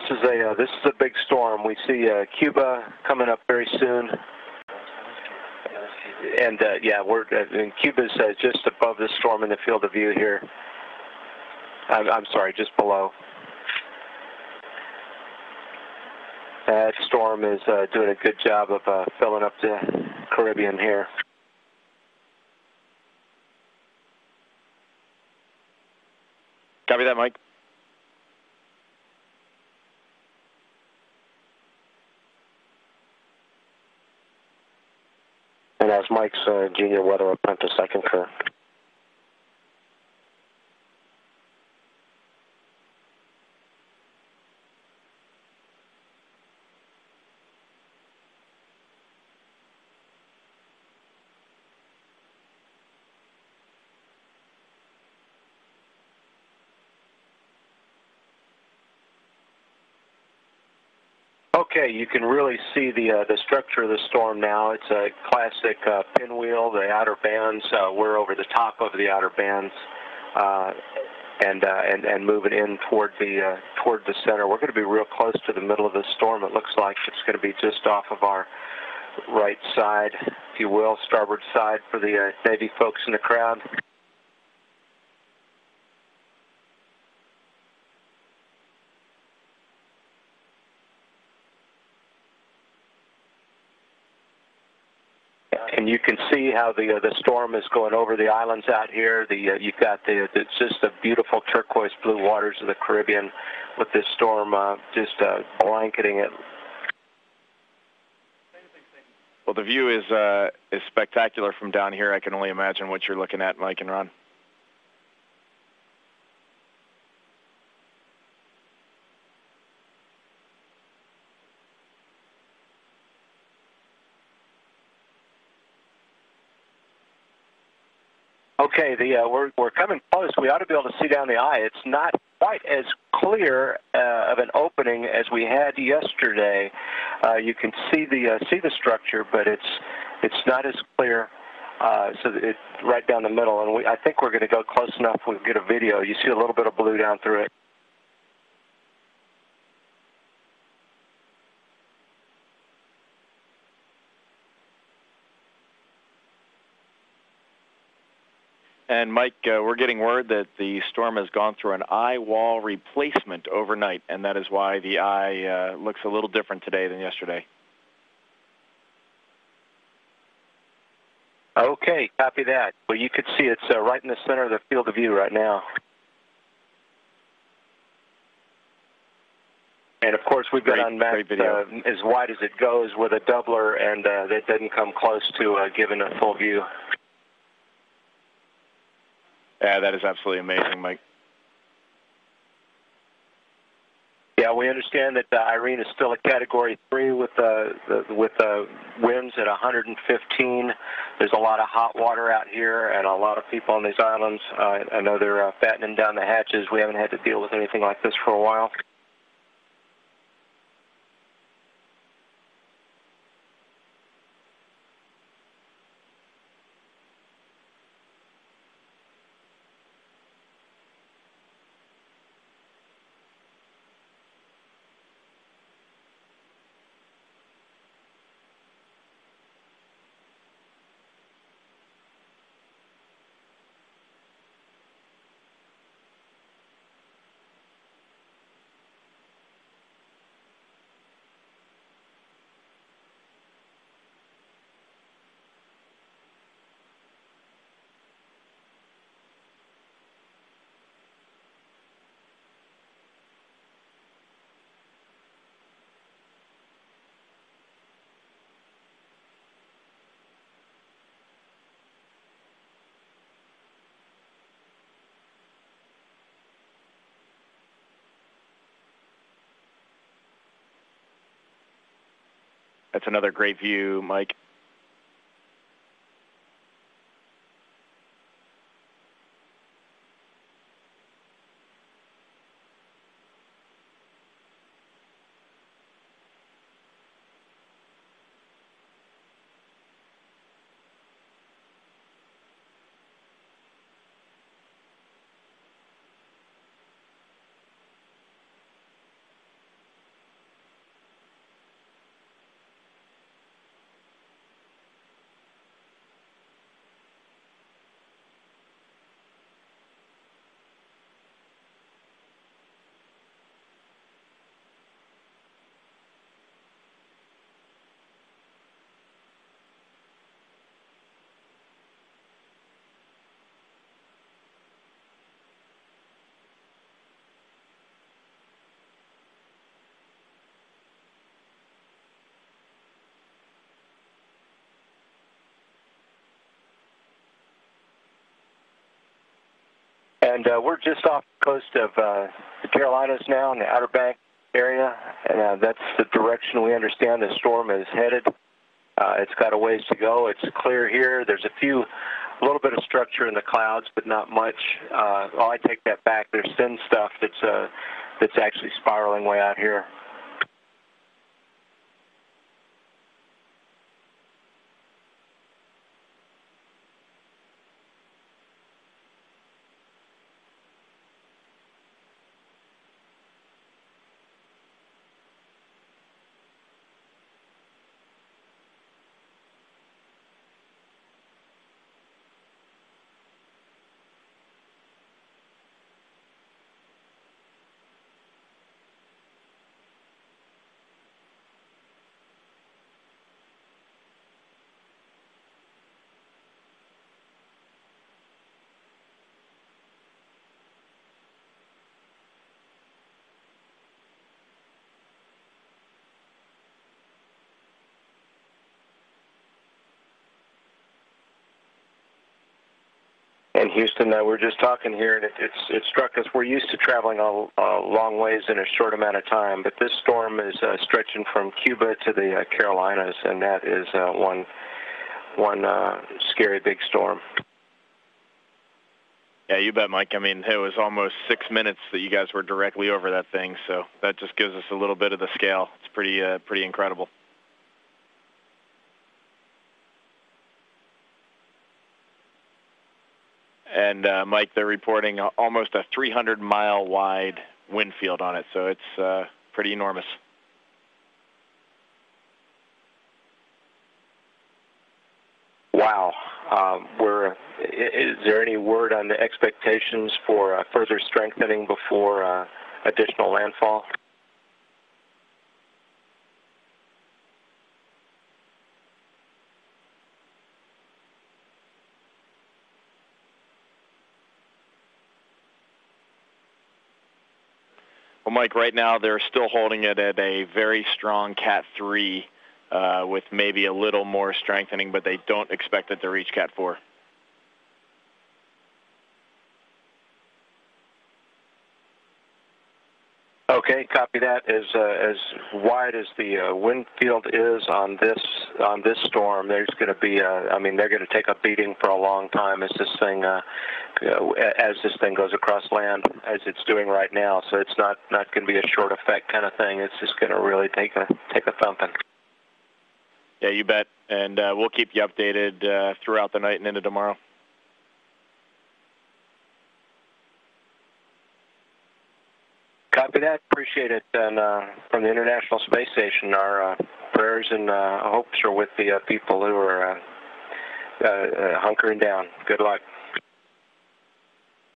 this is a big storm. We see Cuba coming up very soon, and yeah, and Cuba's just above the storm in the field of view here. I'm sorry, just below. That storm is doing a good job of filling up the Caribbean here. Copy that, Mike. And as Mike's junior weather apprentice, I concur. Okay, you can really see the structure of the storm now. It's a classic pinwheel, the outer bands. We're over the top of the outer bands, and moving in toward the center. We're going to be real close to the middle of the storm. It looks like it's going to be just off of our right side, if you will, starboard side for the Navy folks in the crowd. And you can see how the storm is going over the islands out here. You've got it's just the beautiful turquoise blue waters of the Caribbean, with this storm just blanketing it. Well, the view is spectacular from down here. I can only imagine what you're looking at, Mike and Ron. Okay, we're coming close. We ought to be able to see down the eye. It's not quite as clear of an opening as we had yesterday. You can see the structure, but it's not as clear. So it's right down the middle, and I think we're going to go close enough. We'll get a video. You see a little bit of blue down through it. And Mike, we're getting word that the storm has gone through an eye wall replacement overnight, and that is why the eye looks a little different today than yesterday. Okay, copy that. Well, you could see it's right in the center of the field of view right now. And of course, we've got unmapped as wide as it goes with a doubler, and that doesn't come close to giving a full view. Yeah, that is absolutely amazing, Mike. Yeah, we understand that Irene is still a Category 3 with winds at 115. There's a lot of hot water out here and a lot of people on these islands. I know they're battening down the hatches. We haven't had to deal with anything like this for a while. That's another great view, Mike. And we're just off the coast of the Carolinas now, in the Outer Bank area, and that's the direction we understand the storm is headed. It's got a ways to go. It's clear here. There's a little bit of structure in the clouds, but not much. I take that back. There's thin stuff that's actually spiraling way out here. In Houston, we're just talking here, and it struck us. We're used to traveling a long ways in a short amount of time, but this storm is stretching from Cuba to the Carolinas, and that is one scary big storm. Yeah, you bet, Mike. I mean, it was almost 6 minutes that you guys were directly over that thing, so that just gives us a little bit of the scale. It's pretty incredible. And, Mike, they're reporting almost a 300-mile wide wind field on it, so it's pretty enormous. Wow. Is there any word on the expectations for further strengthening before additional landfall? Well, Mike, right now they're still holding it at a very strong Cat 3 with maybe a little more strengthening, but they don't expect it to reach Cat 4. Okay, copy that. As wide as the wind field is on this storm, there's going to be they're going to take a beating for a long time as this thing goes across land, as it's doing right now. So it's not going to be a short effect kind of thing. It's just going to really take a thumping. Yeah, you bet. And we'll keep you updated throughout the night and into tomorrow. Copy that. Appreciate it. And from the International Space Station, our prayers and hopes are with the people who are hunkering down. Good luck.